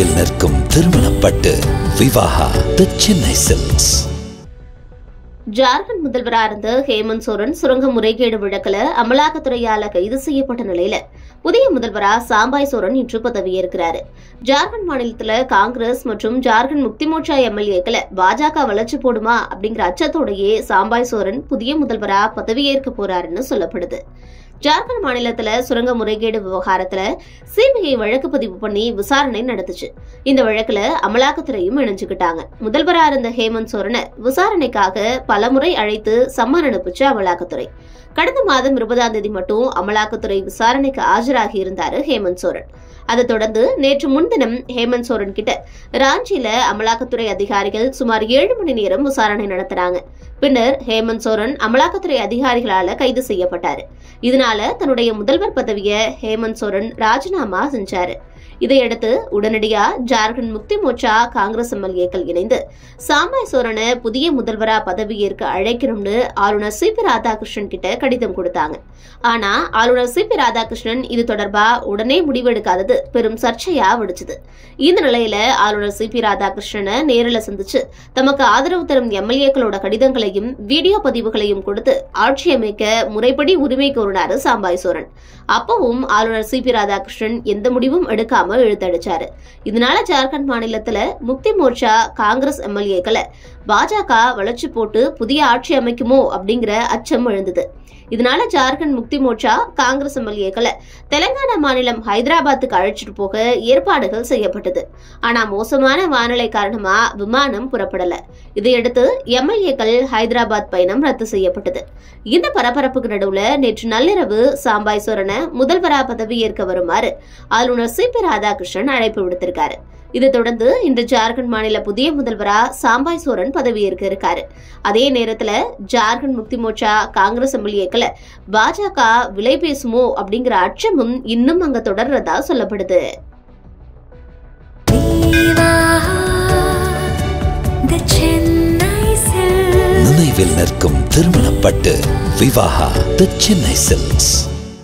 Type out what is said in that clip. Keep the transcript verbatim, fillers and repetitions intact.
நினைவில் நிற்கும் திருமணப்பட்டு விவாஹா தி சென்னை சில்க்ஸ். ஜார்க்கண்ட் முதல்வராக இருந்த ஹேமந்த் சோரன் சுரங்க முறைகேடு வழக்கில் அமலாக்கத்துறையால கைது செய்யப்பட்ட நிலையில புதிய முதல்வரா சாம்பாய் சோரன் இன்று பதவியேற்கிறார். ஜார்க்கண்ட் மாநிலத்தில் காங்கிரஸ் மற்றும் ஜார்க்கண்ட் முக்தி மோர்ச்சா எம்எல்ஏக்களை பாஜக வளர்ச்சி போடுமா அப்படிங்கிற அச்சத்தோடையே சாம்பாய் சோரன் புதிய முதல்வரா பதவியேற்க போறாருன்னு சொல்லப்படுது. ஜார்க்கண்ட் மாநிலத்துல சுரங்க முறைகேடு விவகாரத்துல சிபிஐ வழக்கு பதிவு பண்ணி விசாரணை நடத்துச்சு. இந்த வழக்குல அமலாக்கத்துறையும் இணைஞ்சுக்கிட்டாங்க. முதல்வரா இருந்த ஹேமந்த் சோரனை விசாரணைக்காக பலமுறை அழைத்து சம்மன் அனுப்பிச்சு அமலாக்கத்துறை. கடந்த மாதம் இருபதாம் தேதி மட்டும் அமலாக்கத்துறை விசாரணைக்கு ஆஜராகி இருந்தாரு ஹேமந்த் சோரன். அதை தொடர்ந்து நேற்று முன்தினம் ஹேமந்த் சோரன் கிட்ட ராஞ்சியில அமலாக்கத்துறை அதிகாரிகள் சுமார் ஏழு மணி நேரம் விசாரணை நடத்தினாங்க. பின்னர் ஹேமந்த் சோரன் அமலாக்கத்துறை அதிகாரிகளால கைது செய்யப்பட்டாரு. இதனால தன்னுடைய முதல்வர் பதவியை ஹேமந்த் சோரன் ராஜினாமா செஞ்சாரு. இதையடுத்து உடனடியா ஜார்க்கண்ட் முக்தி மோர்ச்சா காங்கிரஸ் எம்எல்ஏக்கள் இணைந்து சாம்பாய் சோரனை புதிய முதல்வரா பதவியேற்க அழைக்கணும்னு ஆளுநர் சி பி ராதாகிருஷ்ணன் கிட்ட கடிதம் கொடுத்தாங்க. ஆனா ஆளுநர் சி பி ராதாகிருஷ்ணன் இது தொடர்பா உடனே முடிவெடுக்காதது பெரும் சர்ச்சையா வெடிச்சது. இந்த நிலையில ஆளுநர் சி பி ராதாகிருஷ்ணனை நேரில் சந்திச்சு தமக்கு ஆதரவு தரும் எம்எல்ஏக்களோட கடிதங்களையும் வீடியோ பதிவுகளையும் கொடுத்து ஆட்சி அமைக்க முறைப்படி உரிமை கோரினாரு சாம்பாய் சோரன். அப்பவும் ஆளுநர் சி பி ராதாகிருஷ்ணன் எந்த முடிவும் எடுக்காம இழுத்தடிச்சாரு. இதனால ஜார்க்கண்ட் மாநிலத்துல முக்தி மோர்ச்சா காங்கிரஸ் எம்எல்ஏக்களை பாஜக வளர்ச்சி போட்டு புதிய ஆட்சி அமைக்குமோ அப்படிங்கிற அச்சம் எழுந்தது. இதனால ஜார்க்கண்ட் முக்தி மோர்ச்சா காங்கிரஸ் எம்எல்ஏக்களை தெலங்கானா மாநிலம் ஹைதராபாத்துக்கு அழைச்சிட்டு போக ஏற்பாடுகள் செய்யப்பட்டது. ஆனா மோசமான வானிலை காரணமா விமானம் புறப்படல. இதையடுத்து எம்எல்ஏக்கள் ஹைதராபாத் பயணம் ரத்து செய்யப்பட்டது. இந்த பரபரப்புக்கு நடுவுல நேற்று நள்ளிரவு சாம்பாய் சோரனை முதல்வரா பதவியேற்க வருமாறு ஆளுநர் சி பி ராதாகிருஷ்ணன் அழைப்பு விடுத்திருக்காரு. இதை தொடர்ந்து இன்று ஜார்க்கண்ட் மாநில புதிய முதல்வரா சாம்பாய் சோரன் பதவியேற்க இருக்காரு. அதே நேரத்துல ஜார்க்கண்ட் முக்தி மோர்ச்சா காங்கிரஸ் எம்எல்ஏக்களை பாஜக விலை பேசுமோ அப்படிங்கிற அச்சமும் இன்னும் அங்க தொடர்றதா சொல்லப்படுது. நினைவில் நிற்கும் திருமணப்பட்டு விவாஹா தி சென்னை சில்க்ஸ்.